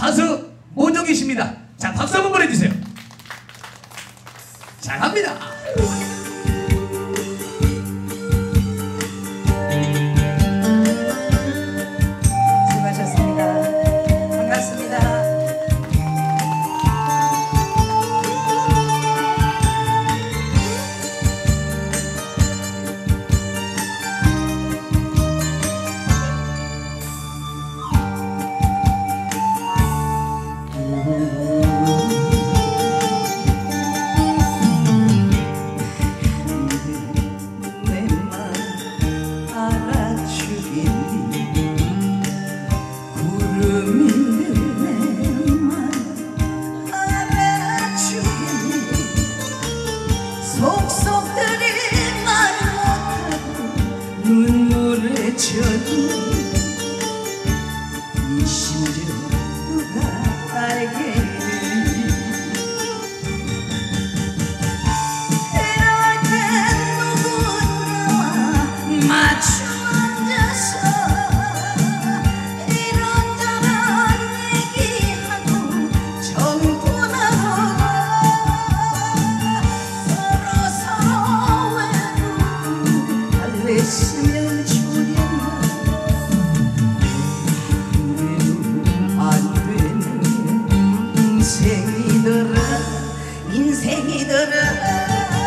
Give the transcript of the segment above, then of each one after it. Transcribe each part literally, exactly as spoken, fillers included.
가수 모종이십니다. 자, 박수 한번 보내주세요. 잘합니다. 수고하셨습니다. 반갑습니다. 속속들이 말 못하고 눈물에 젖은 이 심정 누가 알겠니. 이럴 땐 누군가와 맞춰 앉아서 이런저런 얘기하고 정돈하고 달랬으면 좋겠나. 그래도 안 되는 인생이더라. 인생이더라.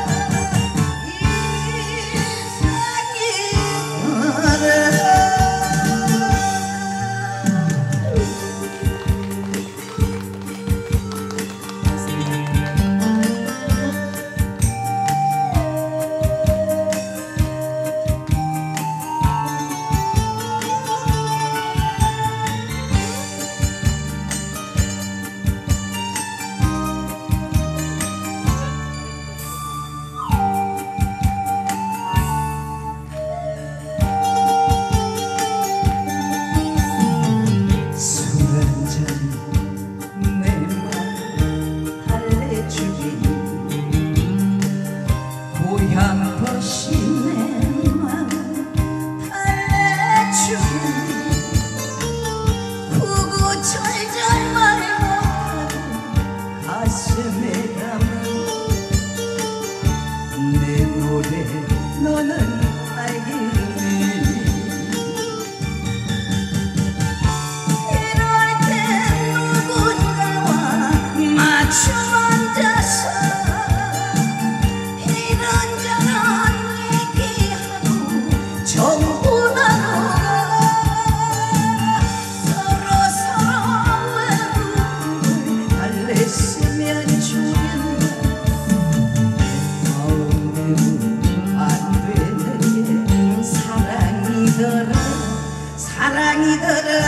너는 알겠니. 이럴 땐 누군가와 맞춰 앉아서 이런저런 얘기하고 정돈하고 서로 서로 외로움을 달랬으면 좋겠네. 사랑이더라.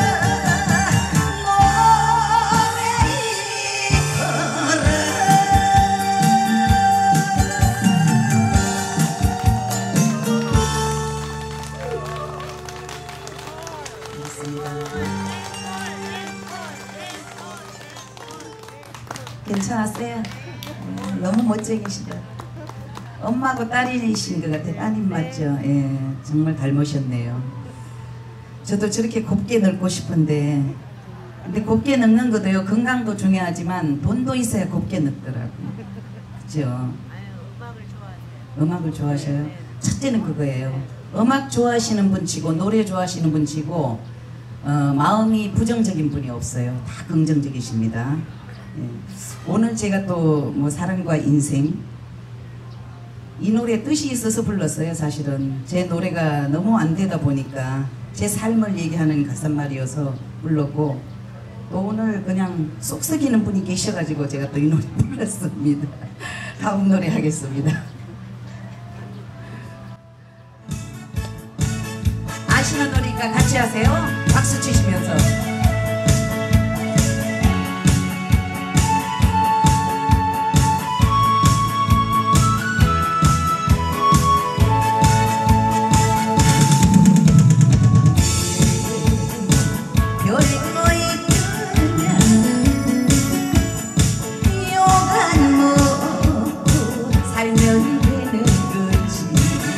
괜찮았어요? 너무 멋쟁이시죠? 엄마하고 딸이신 것 같아요. 따님 맞죠? 예, 정말 닮으셨네요. 저도 저렇게 곱게 늙고 싶은데, 근데 곱게 늙는 것도요, 건강도 중요하지만 돈도 있어야 곱게 늙더라고요. 그죠? 음악을 좋아하셔요? 첫째는 그거예요. 음악 좋아하시는 분 치고 노래 좋아하시는 분 치고 어, 마음이 부정적인 분이 없어요. 다 긍정적이십니다. 예. 오늘 제가 또 뭐 사랑과 인생 이 노래 뜻이 있어서 불렀어요. 사실은 제 노래가 너무 안 되다 보니까 제 삶을 얘기하는 가사말이어서 불렀고, 또 오늘 그냥 쏙 썩이는 분이 계셔가지고 제가 또 이 노래 불렀습니다. 다음 노래 하겠습니다. 아시는 노래니까 같이 하세요. 박수 치시면서.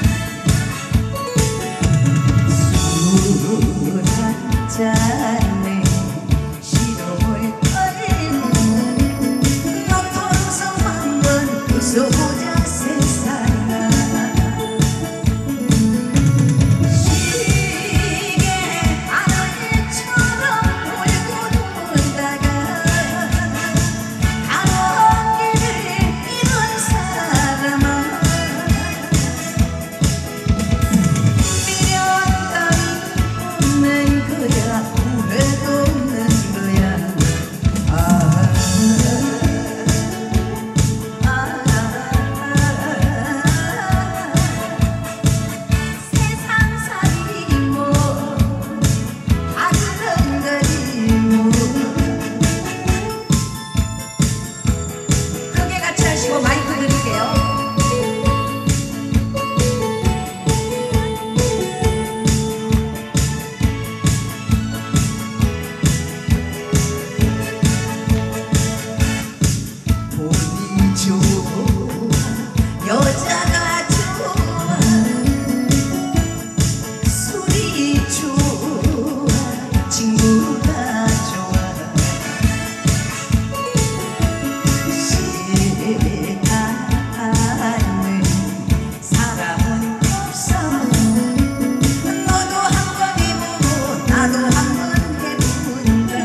짠 여자가 좋아 술이 좋아 친구가 좋아 싫어하는 사람은 없어 너도 한번 해보고 나도 한번 해본다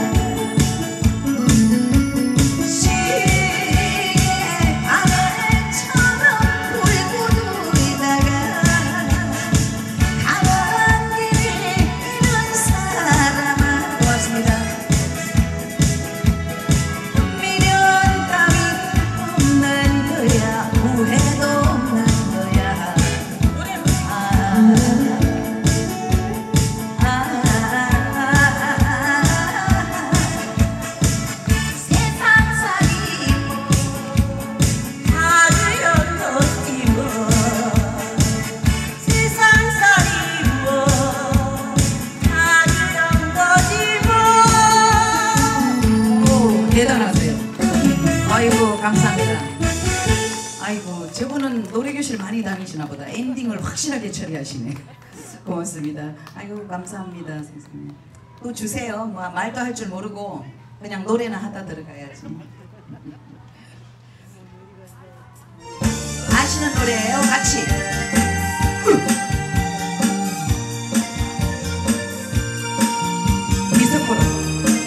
대단하세요. 아이고 감사합니다. 아이고 저분은 노래교실 많이 다니시나 보다. 엔딩을 확실하게 처리하시네. 고맙습니다. 아이고 감사합니다 선생님. 또 주세요. 뭐 말도 할 줄 모르고 그냥 노래나 하다 들어가야지. 아시는 노래예요 같이. 미스코로.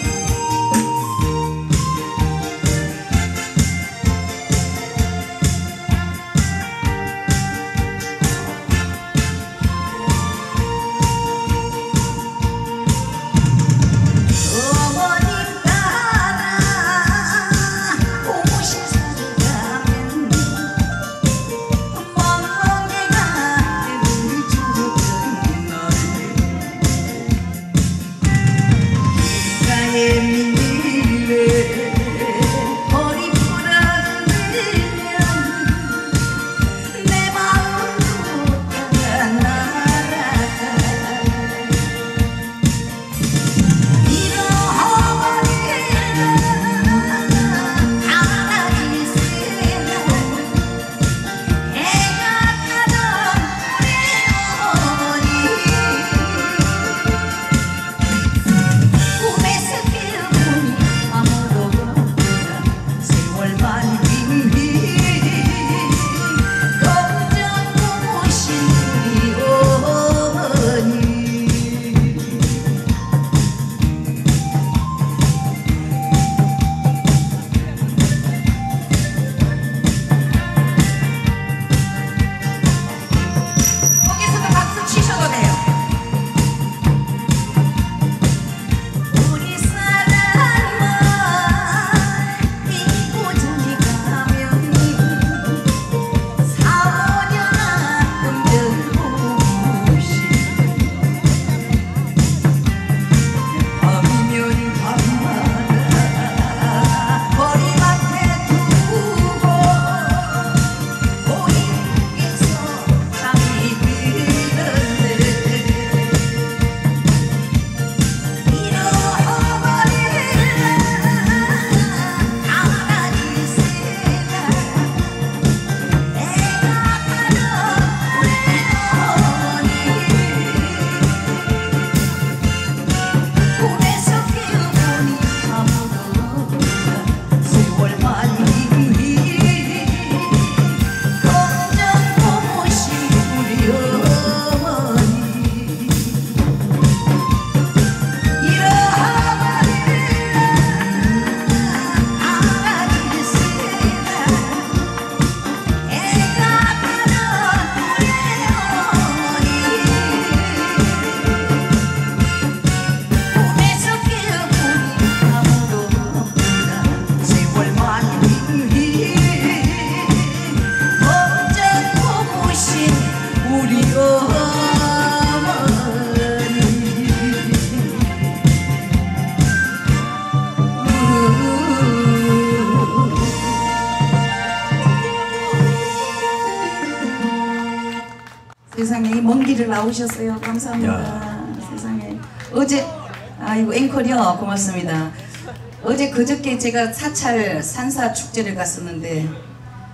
세상에 이 먼 길을 나오셨어요. 감사합니다. 야. 세상에 어제 아이고 앵콜이요. 고맙습니다. 어제 그저께 제가 사찰 산사 축제를 갔었는데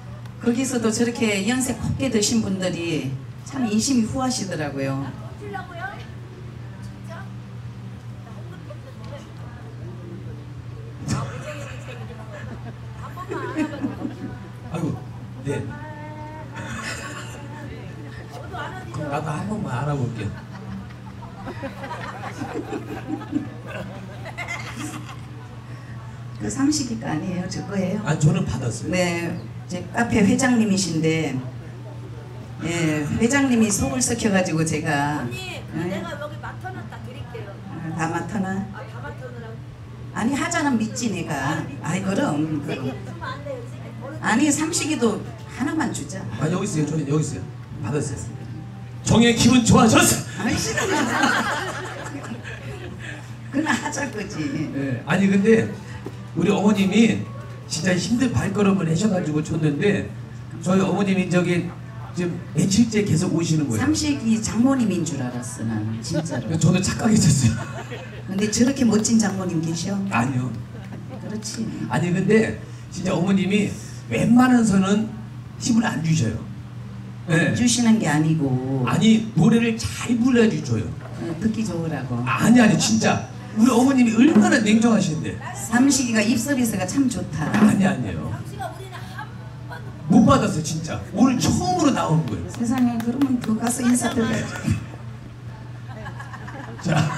거기서도 저렇게 연세 곱게 드신 분들이 참 인심이 후하시더라고요. 아이고, 네. 그럼 나도 한 번만 알아볼게. 그 삼식이가 아니에요, 저 거예요. 아, 저는 받았어요. 네, 제 카페 회장님이신데, 예, 회장님이 속을 썩혀가지고 제가 언니, 네. 내가 여기 맡아놨다 드릴게요. 아, 다 맡아놔. 아, 다 맡아놓으라고. 아니 하자는 믿지 내가. 아이 그럼 그럼. 주면 안 돼요. 버릇. 아니 삼식이도 하나만 주자. 아, 여기 있어요. 저는 여기 있어요. 받았어요. 정의 기분 좋아졌어. 아니 싫어. 그냥 하자 거지. 네. 아니 근데 우리 어머님이 진짜 힘든 발걸음을 하셔가지고 줬는데 저희 어머님이 저기 지금 며칠째 계속 오시는 거예요. 삼식이 장모님인 줄 알았어 나는 진짜로. 저도 착각했었어요. 근데 저렇게 멋진 장모님 계셔? 아니요. 그렇지. 아니 근데 진짜 어머님이 웬만한 선은 힘을 안 주셔요. 네. 주시는 게 아니고 아니 노래를 잘 불러주셔요. 어, 듣기 좋으라고. 아니 아니 진짜 우리 어머님이 얼마나 냉정하신데. 삼식이가 입서비스가 참 좋다. 아니 아니에요. 당신아 우리는 한 번도 못 받았어요 진짜. 오늘 처음으로 나온 거예요. 세상에 그러면 더 가서 인사드려야지. 자.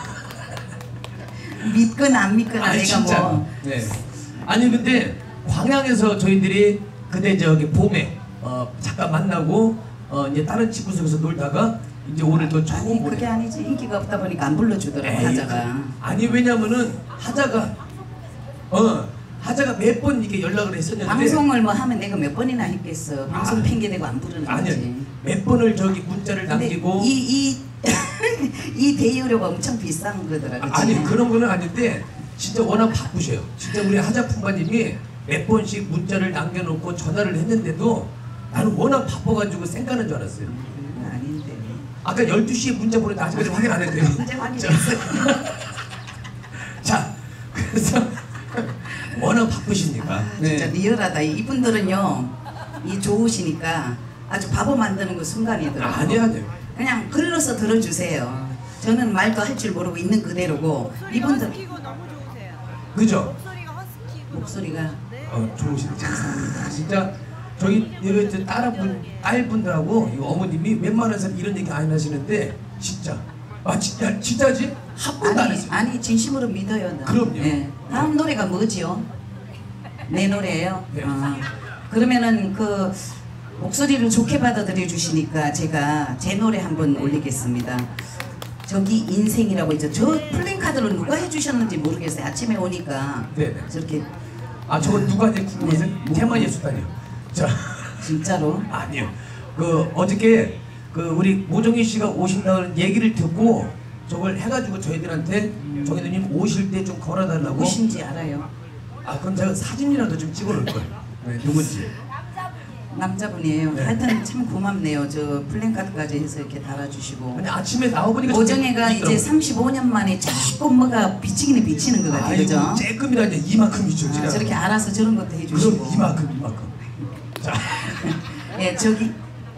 믿거나 안 믿거나 아니 내가 진짜. 뭐. 네. 아니 근데 광양에서 저희들이 그때 저기 봄에 어 잠깐 만나고 어 이제 다른 집구석에서 놀다가 이제 오늘 또 처음 아니 보네. 그게 아니지 인기가 없다 보니까 안 불러주더라고 에이, 하자가. 그- 아니 왜냐면은 하자가 어 하자가 몇 번 이렇게 연락을 했었는데 방송을 뭐 하면 내가 몇 번이나 했겠어. 방송 아, 핑계대고 안 부르는 거지. 아니 몇 번을 저기 문자를 근데 남기고 이이 이 대여료가 엄청 비싼 거더라. 그치? 아니 그런 거는 아닌데 진짜 워낙 바쁘셔요. 진짜 우리 하자 품바님이 몇 번씩 문자를 남겨놓고 전화를 했는데도 나는 워낙 바빠가지고 쌩까는 줄 알았어요. 그건 아닌데. 아까 열두 시에 문자 보냈는데 아직까지 확인 안 했대요. 이제 확인했어. 자, 그래서 워낙 바쁘시니까. 아, 진짜 리얼하다. 이분들은요, 이 좋으시니까 아주 바보 만드는 그 순간이더라고. 아니 아니요. 그냥 글러서 들어주세요. 저는 말도 할 줄 모르고 있는 그대로고 이분들 허스키고 너무 좋으세요. 그죠? 목소리가 허스키고 목소리가 네. 어, 좋으시네. 감사합니다. 진짜 저희 여기 저 딸분 딸분들하고 이 어머님이 웬만해서 이런 얘기 안 하시는데 진짜 아 진짜 진짜지 한 번도 안 아니, 했어요. 아니 진심으로 믿어요. 나. 그럼요. 예. 다음 노래가 뭐지요? 내 노래예요. 네. 아, 그러면은 그 목소리를 좋게 받아들여 주시니까 제가 제 노래 한번 올리겠습니다. 저기 인생이라고 있죠. 저 플랜카드를 누가 해주셨는지 모르겠어요. 아침에 오니까 네네. 저렇게 아 저건 누가 이제 궁금해서 네. 테마 예술단이요. 자 진짜로 아니요. 그 어저께 그 우리 모정희 씨가 오신다는 얘기를 듣고 저걸 해가지고 저희들한테 정희 누님 오실 때 좀 걸어달라고. 누구신지 알아요. 아 그럼 제가 사진이라도 좀 찍어놓을 거예요. 네, 누군지. 남자분이에요. 네. 하여튼 참 고맙네요. 저 플랜카드까지 해서 이렇게 달아주시고. 아니 아침에 나와보니까 오정혜가 저기 이제 있더라고요. 삼십오 년 만에 조금 뭐가 비치기는 비치는 것 같아요. 아이고 그죠? 쬐끔이라 이제 이만큼이죠. 아, 진짜. 저렇게 알아서 저런 것도 그럼 해주시고. 이만큼 이만큼. 자 예, 저기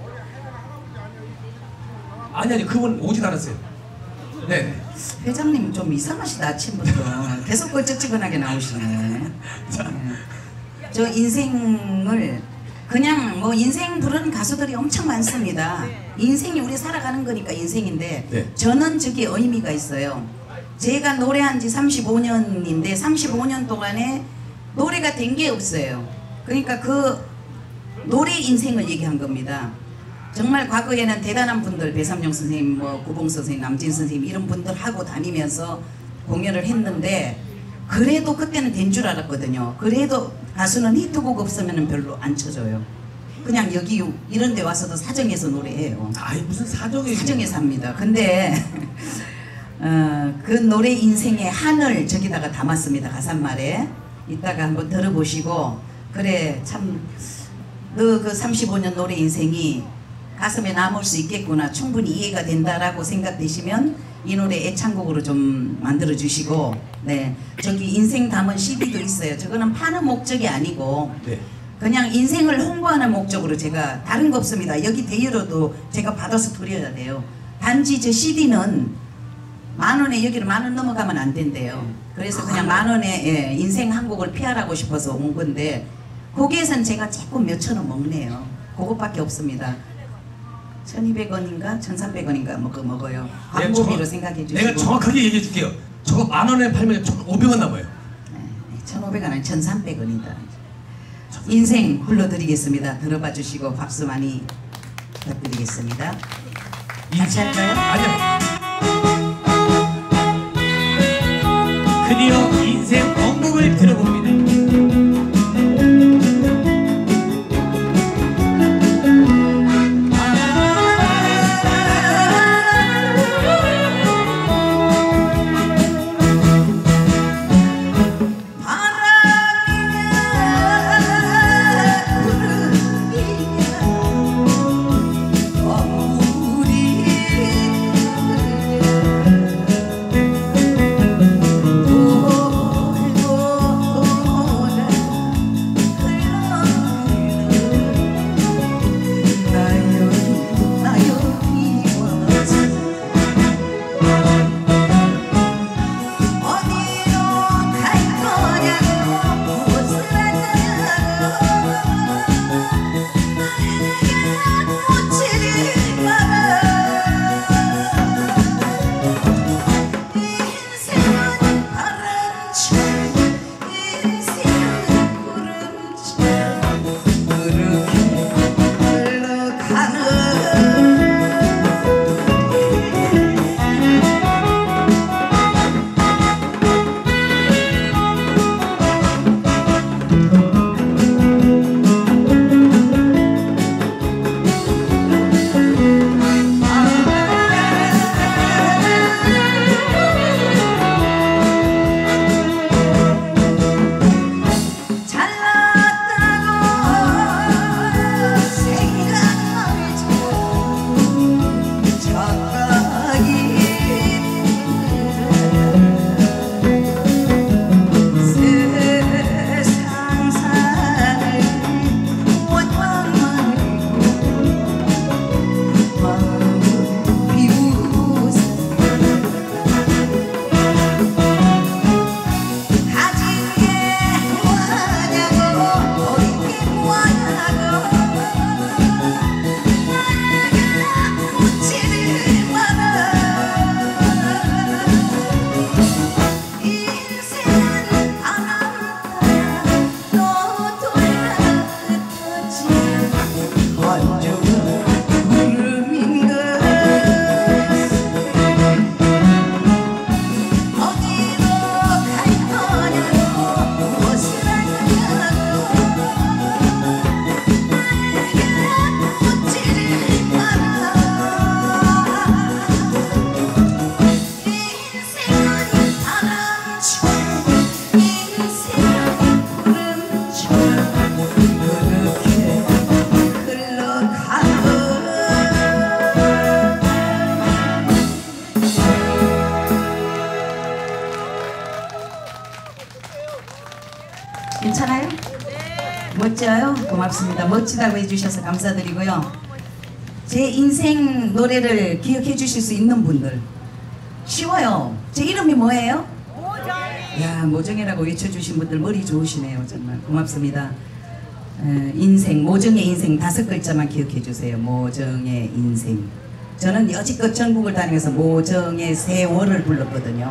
아니 아니 그분 오진 않았어요. 네. 회장님 좀 이상하시다 아침부터 계속 걸쩍지근하게 나오시네. 자 예. 저 인생을 그냥 뭐 인생 부르는 가수들이 엄청 많습니다. 인생이 우리 살아가는 거니까 인생인데 네. 저는 저게 의미가 있어요. 제가 노래한 지 삼십오 년인데 삼십오 년 동안에 노래가 된 게 없어요. 그러니까 그 노래 인생을 얘기한 겁니다. 정말 과거에는 대단한 분들 배삼룡 선생님, 뭐 구봉 선생님, 남진 선생님 이런 분들 하고 다니면서 공연을 했는데 그래도 그때는 된 줄 알았거든요. 그래도 가수는 히트곡 없으면 별로 안 쳐줘요. 그냥 여기 이런 데 와서도 사정해서 노래해요. 아이 무슨 사정이 사정해서 합니다. 근데 어, 그 노래 인생의 한을 저기다가 담았습니다. 가사말에. 이따가 한번 들어보시고 그래 참 너 그 삼십오 년 노래 인생이 가슴에 남을 수 있겠구나 충분히 이해가 된다라고 생각되시면 이 노래 애창곡으로 좀 만들어 주시고 네 저기 인생 담은 씨디도 있어요. 저거는 파는 목적이 아니고 네. 그냥 인생을 홍보하는 목적으로 제가 다른 거 없습니다. 여기 대여로도 제가 받아서 드려야 돼요. 단지 저 씨디는 만 원에 여기를 만 원 넘어가면 안 된대요. 그래서 그냥 만 원에 예, 인생 한 곡을 피하라고 싶어서 온 건데 거기에선 제가 조금 몇천 원 먹네요. 그것밖에 없습니다. 천이백 원인가 천삼백 원인가 먹어 먹어요. 광고비로 생각해 주시고. 내가 정확하게 얘기해 줄게요. 저거 만 원에 팔면 천오백 원 남아요. 네, 천오백 원 아니 천삼백 원이다. 인생 불러드리겠습니다. 들어봐 주시고 박수 많이 부탁드리겠습니다. 같이 할까요? 아니요. 드디어 인생 원곡을 들어봅니다. 괜찮아요? 멋져요? 고맙습니다. 멋지다고 해주셔서 감사드리고요. 제 인생 노래를 기억해 주실 수 있는 분들 쉬워요. 제 이름이 뭐예요? 야, 모정이라고 외쳐주신 분들 머리 좋으시네요. 정말 고맙습니다. 에, 인생, 모정의 인생 다섯 글자만 기억해 주세요. 모정의 인생. 저는 여지껏 전국을 다니면서 모정의 세월을 불렀거든요.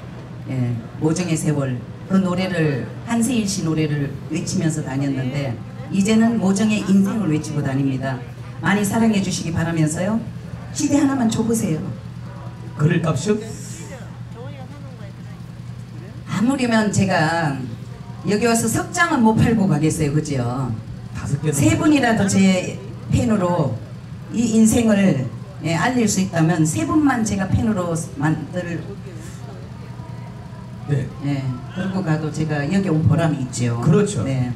예, 모정의 세월. 그 노래를 한세일 씨 노래를 외치면서 다녔는데 이제는 모정의 인생을 외치고 다닙니다. 많이 사랑해 주시기 바라면서요. 시대 하나만 줘보세요. 그럴 값이요? 아무리면 제가 여기 와서 석 장은 못 팔고 가겠어요. 그죠? 다섯 개는 세 분이라도 제 팬으로 이 인생을 예, 알릴 수 있다면 세 분만 제가 팬으로 만들 네. 예, 그러고 가도 제가 여기 온 보람이 있죠. 그렇죠. 네.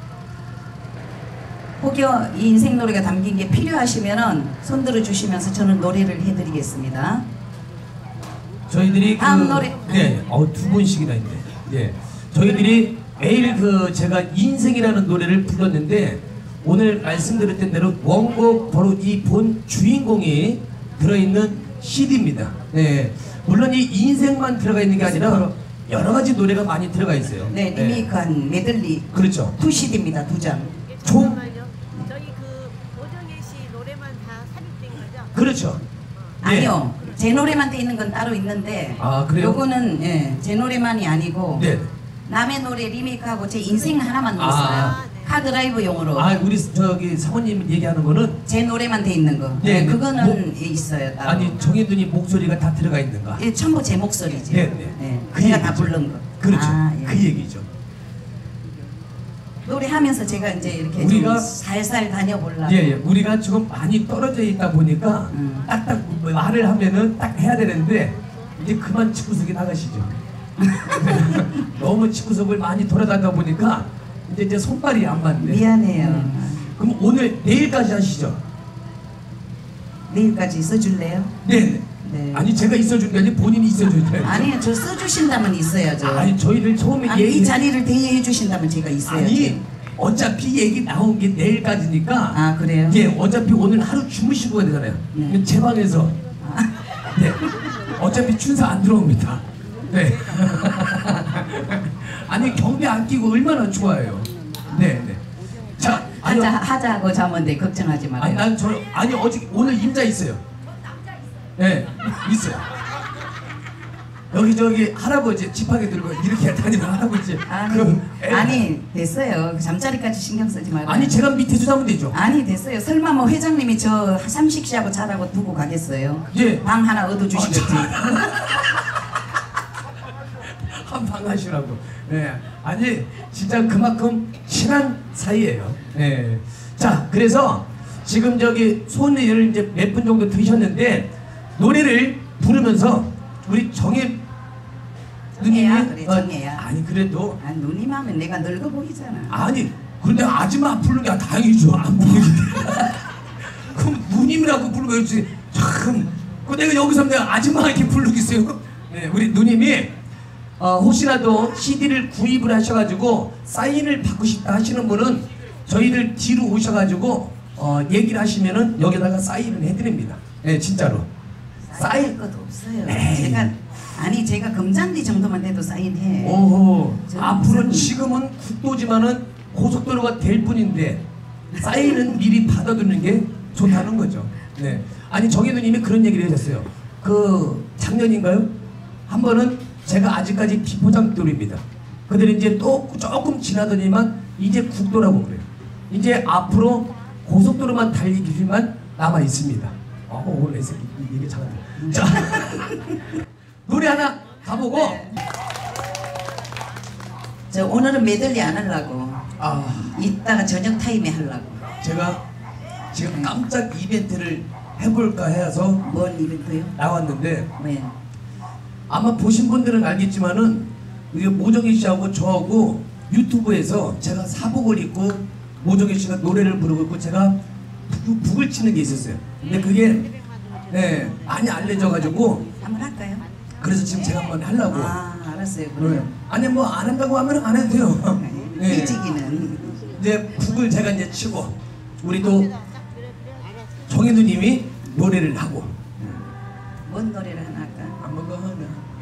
혹여 이 인생 노래가 담긴 게 필요하시면은 손들어 주시면서 저는 노래를 해드리겠습니다. 저희들이 그, 다음 노래. 네, 어, 두 번씩이나 있네. 예, 저희들이 매일 그 제가 인생이라는 노래를 불렀는데 오늘 말씀드렸던 대로 원곡 바로 이 본 주인공이 들어있는 씨디입니다. 네, 물론 이 인생만 들어가 있는 게 아니라 여러 가지 노래가 많이 들어가 있어요. 네, 리메이크한 메들리 그렇죠. 두 씨디입니다. 두 장. 총 잠깐만요. 저희 그 오정혜 씨 노래만 다 삽입된 거죠? 그렇죠. 네. 아니요. 제 노래만 돼 있는 건 따로 있는데 아, 그래요? 요거는 예, 제 노래만이 아니고 네. 남의 노래 리메이크하고 제 인생 하나만 아. 넣었어요. 카드라이브용으로. 아, 우리 저기 사모님 얘기하는 거는 제 노래만 돼 있는 거. 네, 네, 네. 그거는 뭐- 있어요. 따로. 아니 정혜준이 목소리가 다 들어가 있는가? 예, 전부 제 목소리지. 네, 네. 예, 그 제가 다 얘기죠. 부른 거. 그렇죠. 아, 예. 그 얘기죠. 노래하면서 제가 이제 이렇게 우리가- 좀 살살 다녀보려고. 예, 예. 우리가 지금 많이 떨어져 있다 보니까 음. 딱딱 뭐 말을 하면은 딱 해야 되는데 이제 그만 집구석에 나가시죠. 너무 집구석을 많이 돌아다니다 보니까 이제 이제 손발이 안 맞네. 미안해요. 음. 그럼 오늘 내일까지 하시죠. 내일까지 있어줄래요? 네. 네. 네. 아니 제가 있어준 게 아니라 본인이 있어줘야 돼요. 아니요, 저 써주신다면 있어야죠. 아니 저희를 처음에 아니, 얘기 이 자리를 대여해 주신다면 제가 있어야지. 아니 어차피 얘기 나온 게 내일까지니까. 아, 그래요? 예, 어차피 오늘 하루 주무시고 가야 되잖아요. 네. 제 방에서. 네. 어차피 춘사 안 들어옵니다. 네. 아니 경비 안 끼고 얼마나 좋아요. 네, 네. 자, 아니, 하자 하자고 자면 돼. 걱정하지 말아요. 아니 난 저 아니 어제 오늘 임자 있어요. 네, 있어요. 여기 저기 할아버지 지팡이 들고 이렇게 다니는 할아버지. 아니, 그 애- 아니 됐어요. 잠자리까지 신경 쓰지 말고. 아니 제가 밑에서 자면 되죠. 아니 됐어요. 설마 뭐 회장님이 저 삼식 씨하고 자라고 두고 가겠어요? 예. 방 하나 얻어 주시겠지. 한방 하시라고. 네. 아니 진짜 그만큼 친한 사이예요. 네. 자, 그래서 지금 저기 손을 이제 몇 분 정도 드셨는데 노래를 부르면서 우리 정혜 누님이 정혜야, 그래, 어, 정혜야. 아니 그래도 아, 누님 하면 내가 늙어 보이잖아. 아니 그런데 아줌마 부르는 게 다행이죠. 안 부르는데. 그럼 누님이라고 부르면 참. 그 내가 여기서 내가 아줌마 이렇게 부르겠어요. 네, 우리 누님이 어, 혹시라도 씨디를 구입을 하셔가지고 사인을 받고 싶다 하시는 분은 저희들 뒤로 오셔가지고 어, 얘기를 하시면은 여기다가 사인을 해드립니다. 네, 진짜로. 사인 사인. 것도 없어요. 에이. 제가 아니 제가 금잔디 정도만 돼도 사인해. 오호. 저는 앞으로 무슨- 지금은 국도지만은 고속도로가 될 뿐인데 사인은 미리 받아두는 게 좋다는 거죠. 네. 아니 정혜 누님이 그런 얘기를 해줬어요. 그 작년인가요? 한 번은 제가 아직까지 비포장도로입니다. 그들이 이제 또 조금 지나더니만 이제 국도라고 그래요. 이제 앞으로 고속도로만 달릴 길만 남아 있습니다. 어, 오늘 이 새끼 얘기 잘한다. 자, 노래 하나 가보고. 네. 저 오늘은 메들리 안 하려고. 아, 이따가 저녁 타임에 하려고. 제가 지금 깜짝 이벤트를 해볼까 해서 뭔 이벤트요? 나왔는데 왜? 아마 보신 분들은 알겠지만은 이게 모정희 씨하고 저하고 유튜브에서 제가 사복을 입고 모정희 씨가 노래를 부르고 있고 제가 북, 북을 치는 게 있었어요. 근데 그게 네, 많이 알려져가지고 한번 할까요? 그래서 지금 제가 한번 하려고. 아, 알았어요. 네. 그럼. 아니 뭐 안 한다고 하면 안 해도 돼요. 네. 일찍이는. 이제 북을 제가 이제 치고 우리 또 정혜 누님이 노래를 하고 뭔 노래를 하나 할까? 아무거 하나.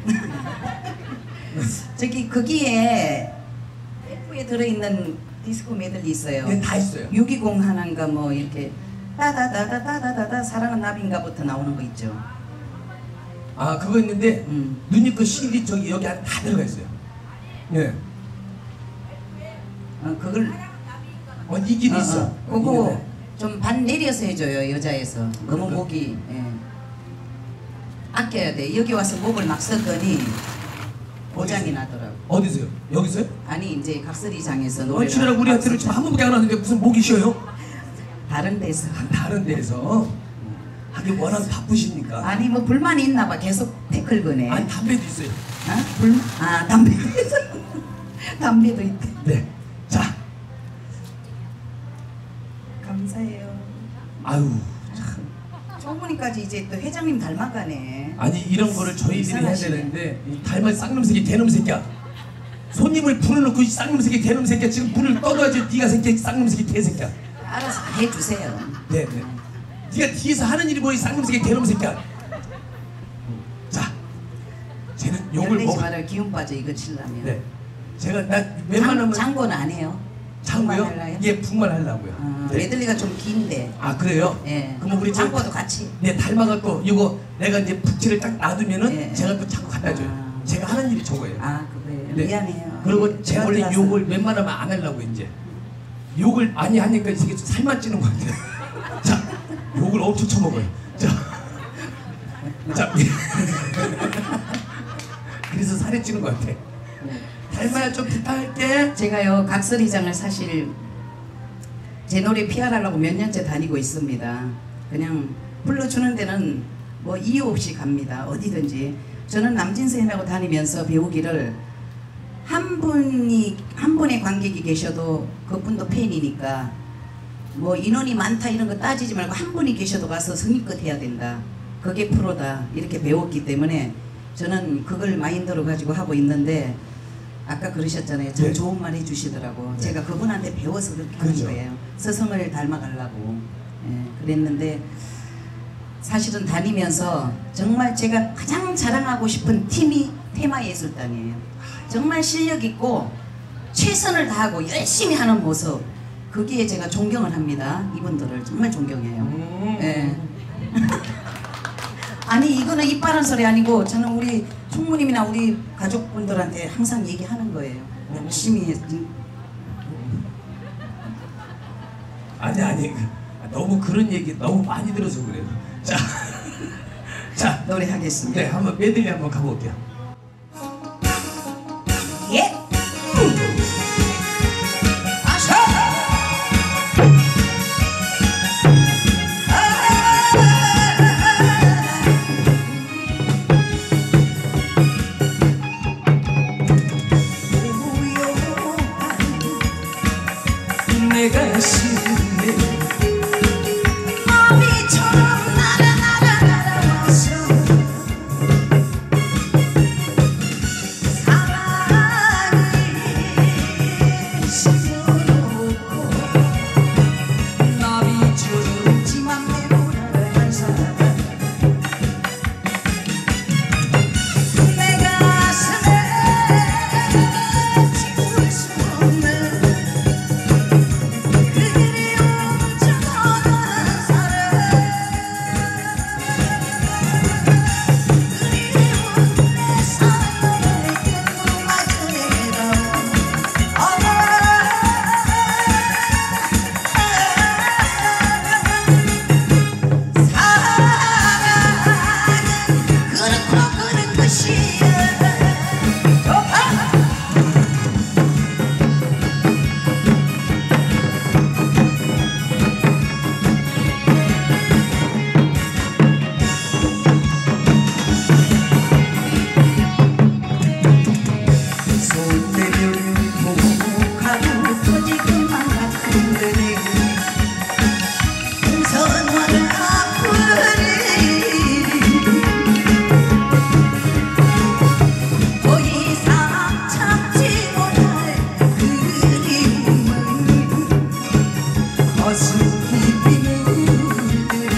저기 거기에 F에 들어있는 디스코 메들리 있어요. 네, 다 있어요. 육이공 하나인가 뭐 이렇게 따다다다다다다다 사랑은 나비인가부터 나오는 거 있죠. 아 그거 있는데 음. 누님 그 씨디 저기 여기 안에 다 들어가 있어요. 예. 어, 그걸 어, 이긴 어, 있어. 어, 그거 좀 반 내려서 해줘요 여자에서. 너무 그러니까. 목이 예. 아껴야 돼. 여기 와서 목을 막 썼더니 고장이 나더라고. 어디서요? 여기서요? 아니 이제 각설이장에서 어, 노래를 지나라 우리한테는 지금 한 번밖에 안 왔는데 무슨 목이 쉬어요? 다른 데서. 다른 데에서 하긴 워낙 바쁘시니까. 아니 뭐 불만이 있나 봐. 계속 댓글 거네. 아니 담배도 있어요. 아? 불? 아 담배. 담배도 있대. 네. 자, 감사해요. 아유 참. 청문회까지 이제 또 회장님 닮아가네. 아니 이런 거를 저희들이 해야 이상하시네. 되는데 이 닮은 쌍놈 새끼 개놈 새끼야. 손님을 불러놓고 이 쌍놈 새끼 개놈 새끼야 지금 문을 떠줘야지. 네가 새끼 쌍놈 새끼 개새끼야. 알아서 해주세요. 네, 네. 네가 뒤에서 하는 일이 뭐이 쌍놈 새끼 개놈 새끼야. 자, 쟤는 욕을 열내지 먹. 말아요. 기운 빠져 이거 치려면. 네. 제가 나 웬만하면 장, 장고는 안 해요. 장고요? 할라요? 예, 북말하려고요. 아, 네. 메들리가 좀 긴데. 아 그래요? 예. 그럼 우리 저- 장고도 같이. 네, 닮아갖고 이거 내가 이제 북치를 딱 놔두면은 예. 제가 또 자꾸 갖다 줘요. 아. 제가 하는 일이 저거예요. 아 그래요. 네. 미안해요. 그리고 예, 제가 원래 들어가서. 욕을 웬만하면 안 하려고 이제 욕을 많이 하니까 이게 살만 찌는 것 같아요. 자, 욕을 엄청 쳐먹어요. 자, 자, 그래서 살이 찌는 것 같아. 닮아야 좀 부탁할게. 제가요 각설이장을 사실 제 노래 피아르라고 몇 년째 다니고 있습니다. 그냥 불러주는 데는 뭐 이유 없이 갑니다. 어디든지. 저는 남진선하고 다니면서 배우기를 한 분이 한 분의 관객이 계셔도 그분도 팬이니까 뭐 인원이 많다 이런 거 따지지 말고 한 분이 계셔도 가서 성의껏 해야 된다. 그게 프로다 이렇게 배웠기 때문에 저는 그걸 마인드로 가지고 하고 있는데 아까 그러셨잖아요. 참 네. 좋은 말 해주시더라고. 네. 제가 그분한테 배워서 그렇게 그렇죠. 하는 거예요. 스승을 닮아가려고. 예, 그랬는데 사실은 다니면서 정말 제가 가장 자랑하고 싶은 팀이 테마예술단이에요. 정말 실력 있고 최선을 다하고 열심히 하는 모습 거기에 제가 존경을 합니다. 이분들을 정말 존경해요. 음. 예. 아니 이거는 입 바른 소리 아니고 저는 우리 총무님이나 우리 가족분들한테 항상 얘기하는 거예요. 열심히 해. 아니 아니 너무 그런 얘기 너무 많이 들어서 그래요. 자, 자, 노래하겠습니다. 네 한번 메들리 한번 가볼게요. 예. 아샤. 내가 싫네. 마비처럼 날아 날아 날아와서 사랑을 심어놓고 나비처럼 지 맘대로 날아간 사람 내 가슴에 지울 수 없는 그리 엄청난 사랑 그리운 내 사랑을 끝마저래도 사랑은 그렇고 그런 것이야 손대면 보고가고 터지기만 같은데 풍선화를 아프리 더 이상 참지 못할 그리움을 가슴 깊이 묻으리고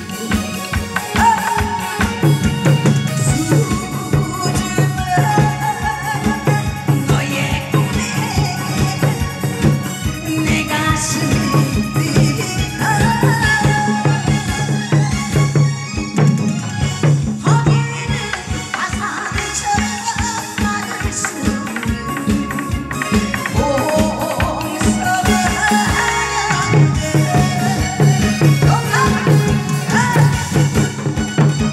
너의 꿈에 내 가슴이 뛰어 거기는 화산처럼 막을 수 없는 봉서였는데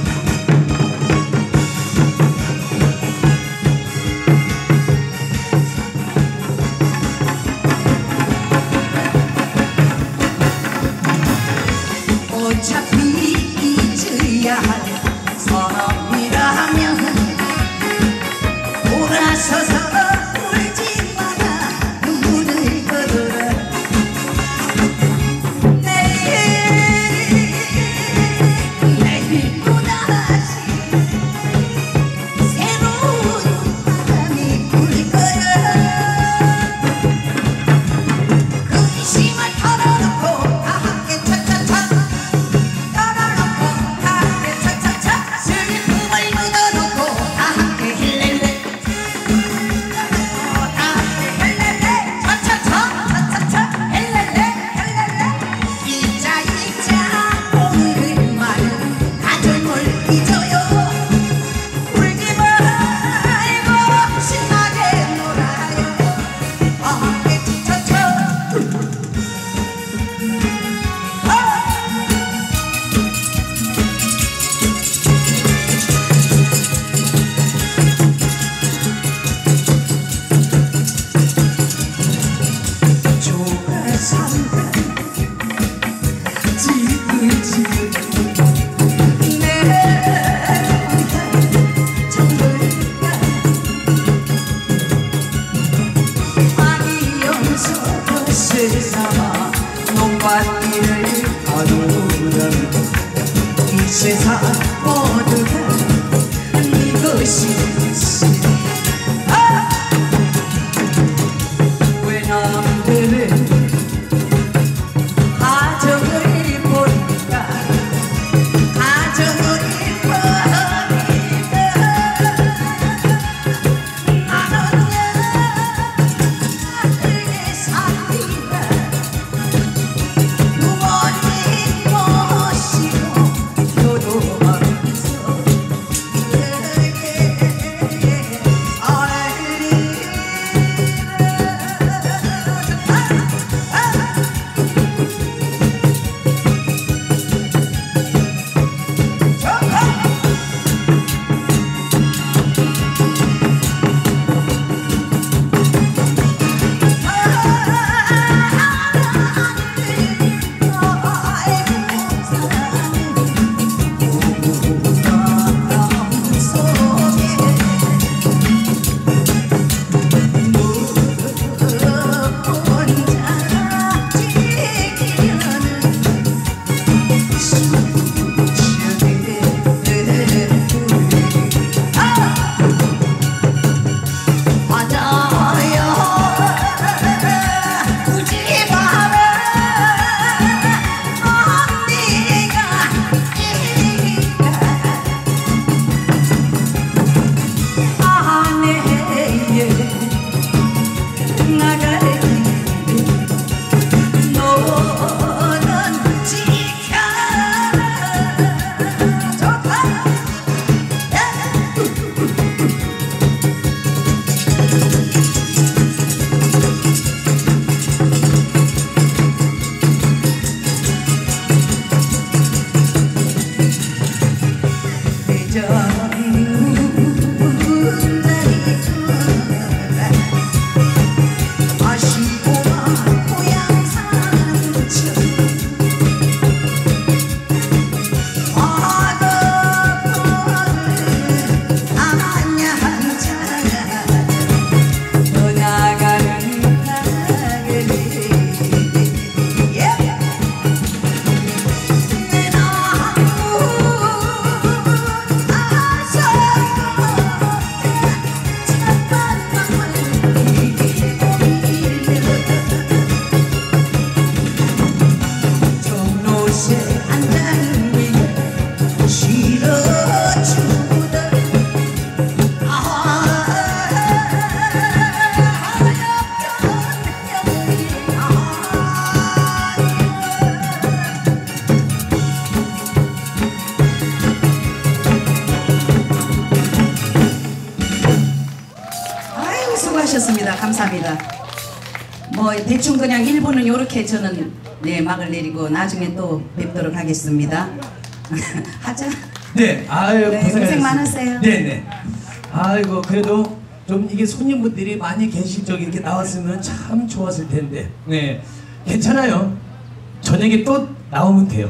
어차피 잊어야 할 사람이라면 돌아서서 울지 마라 눈물을 거둬라 내일 내일 또다시 새로운 바람이 불 거야 세상 모두가 이것이지 아! 왜 남들은 가정을 보니까 가정을 보니까 나는야 그게 삽니다 부모님 모시고 효도하면서 그에게 수고하셨습니다. 감사합니다. 뭐 대충 그냥 일 부는 이렇게 저는 네 막을 내리고 나중에 또 뵙도록 하겠습니다. 하자. 네, 아유 네, 고생하셨습니다. 고생 많으세요. 네, 네. 아이고 그래도 좀 이게 손님분들이 많이 계실 적에 이렇게 나왔으면 참 좋았을 텐데. 네, 괜찮아요. 저녁에 또 나오면 돼요.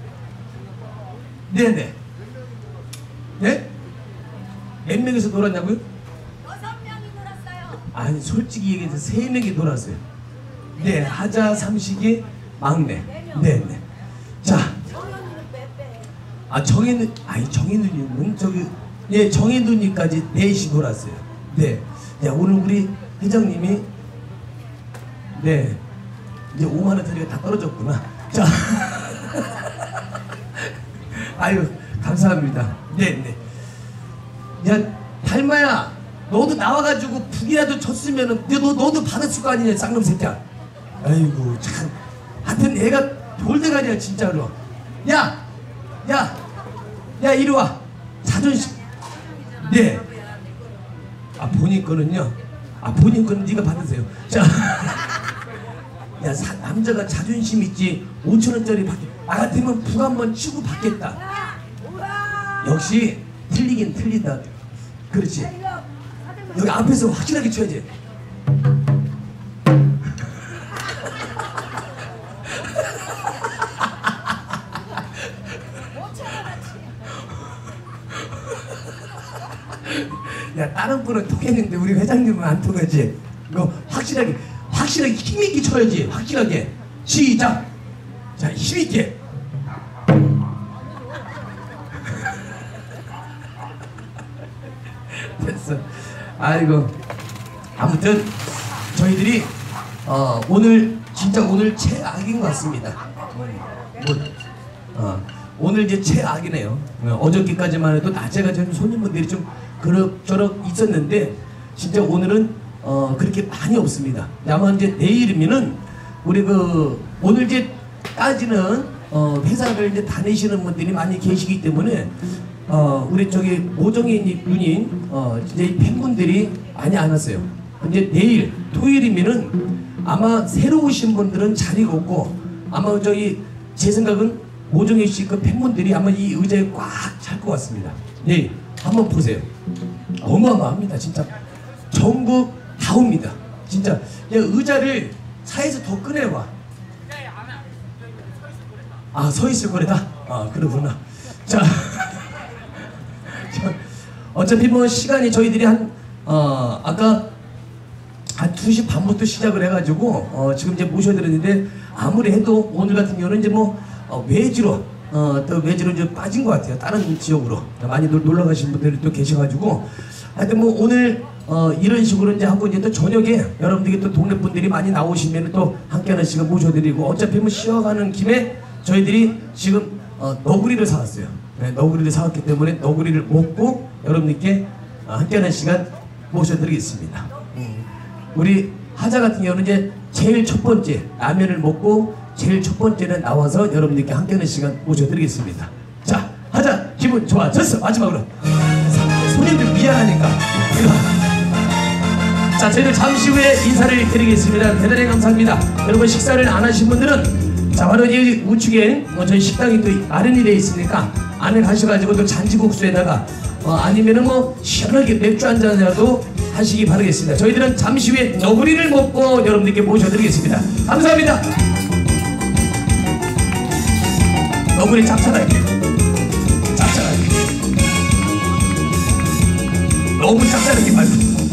네, 네. 네? 몇 명이서 놀았냐고요? 여섯 명이 놀았어요. 아니 솔직히 얘기해서 세 명이 놀았어요. 네, 하자 삼식이 막내. 네, 네. 자, 정현이는 빼빼. 아 정혜는 아니 정혜누님은 저기 예 정혜누님까지 넷이 놀았어요. 네, 야 오늘 우리 회장님이 네 이제 오만 원짜리가 다 떨어졌구나. 자, 아유 감사합니다. 네, 네. 야 달마야, 너도 나와가지고 북이라도 쳤으면은 너 너도 받았을 거 아니냐 쌍놈 새끼야. 아이고 참. 하여튼 애가 돌대가리야 진짜로. 야, 야, 야 이리 와. 자존심. 네. 아 본인 거는요. 아 본인 거는 네가 받으세요. 자, 야 사, 남자가 자존심 있지. 오천 원짜리 받게. 나 같으면 북 한번 치고 받겠다. 역시 틀리긴 틀리다. 그렇지. 여기 앞에서 확실하게 쳐야지. 야 다른 분은 통했는데 우리 회장님은 안 통하지. 이거 확실하게 확실하게 힘있게 쳐야지. 확실하게. 시작. 자 힘있게. 그래서 아이고 아무튼 저희들이 어, 오늘 진짜 오늘 최악인 것 같습니다. 뭐, 어, 오늘 이제 최악이네요. 어, 어저께까지만 해도 낮에가 좀 손님분들이 좀 그럭저럭 있었는데 진짜 오늘은 어, 그렇게 많이 없습니다. 아마 이제 내일이면은 우리 그 오늘 이제까지는 어, 회사를 이제 다니시는 분들이 많이 계시기 때문에 어, 우리 저기 모정희 누님 어, 이제 이 팬분들이 많이 안 왔어요. 이제 내일 토요일이면은 아마 새로 오신 분들은 자리가 없고 아마 저기 제 생각은 모정희 씨 그 팬분들이 아마 이 의자에 꽉 찰 것 같습니다. 내일 한번 보세요. 어마어마합니다. 진짜 전국 다 옵니다. 진짜 야, 의자를 차에서 더 꺼내봐. 아, 서 있을 거래다? 아, 그러구나. 자, 어차피 뭐 시간이 저희들이 한, 어, 아까 한 두 시 반부터 시작을 해가지고, 어, 지금 이제 모셔드렸는데, 아무리 해도 오늘 같은 경우는 이제 뭐, 어, 외지로, 어, 또 외지로 이제 빠진 것 같아요. 다른 지역으로. 많이 놀러 가신 분들이 또 계셔가지고, 하여튼 뭐 오늘, 어, 이런 식으로 이제 하고 이제 또 저녁에 여러분들이 또 동네 분들이 많이 나오시면 또 함께하는 시간 모셔드리고, 어차피 뭐 쉬어가는 김에 저희들이 지금 어, 너구리를 사왔어요. 네, 너구리를 사왔기 때문에 너구리를 먹고 여러분들께 어, 함께하는 시간 모셔드리겠습니다. 음. 우리 하자 같은 경우는 이제 제일 첫 번째 라면을 먹고 제일 첫 번째는 나와서 여러분들께 함께하는 시간 모셔드리겠습니다. 자, 하자 기분 좋아졌어. 마지막으로 손님들 미안하니까 자, 저희는 잠시 후에 인사를 드리겠습니다. 대단히 감사합니다. 여러분 식사를 안 하신 분들은 자, 바로 이 우측에 어, 저희 식당이 또 마련이 되어 있으니까 안에 가셔가지고 또 잔치국수에다가 어, 아니면은 뭐 시원하게 맥주 한 잔이라도 하시기 바라겠습니다. 저희들은 잠시 후에 너구리를 먹고 여러분들께 모셔드리겠습니다. 감사합니다. 너구리 짭짤하게 짭짤하게 너무 짭짤하게 말고